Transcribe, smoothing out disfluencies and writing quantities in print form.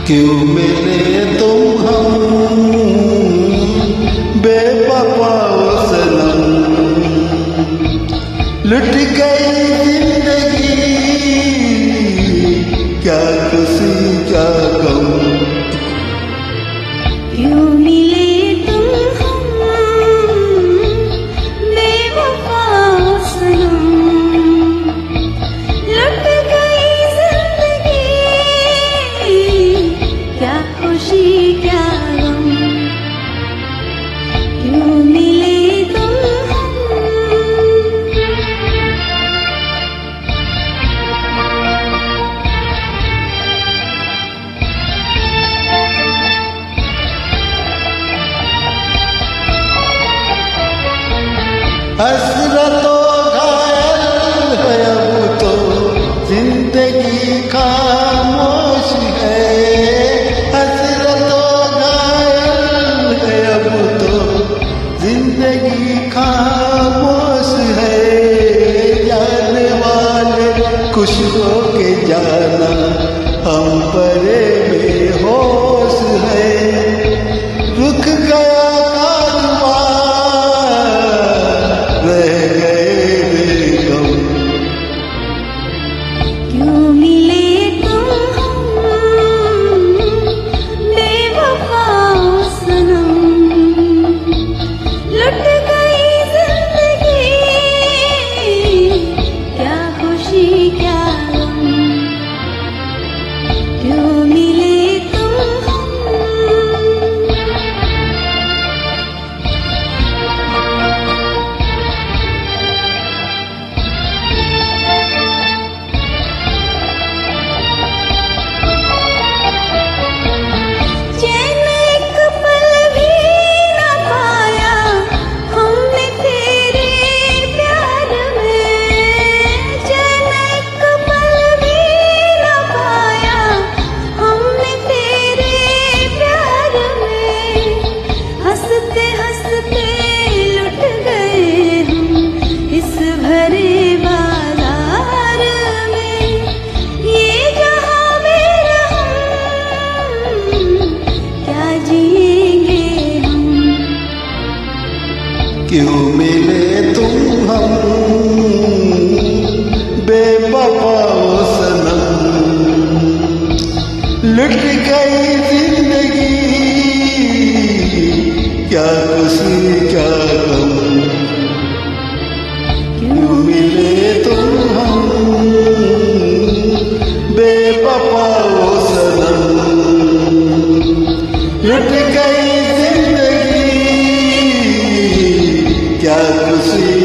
क्यों मिले तुम हम बेवफा सनम, लुट गई जिंदगी क्या खुशी क्या गम। क्यों मिले तुम हम बेवफा सनम, लुट गई जिंदगी क्या खुशी क्या गम। क्यों मिले तुम हसरतो घायल है अब तो जिंदगी खामोश है, हसरतो घायल है अब तो जिंदगी खामोश है। जाने वाले कुछ हो के जाना हम परे बेहोश है, रुक गया क्यों मिले तुम हम बेवफा सनम, लुट गई जिंदगी क्या खुशी क्या गम। क्यों मिले तुम हम बेवफा सनम, लुट गई क्या खुशी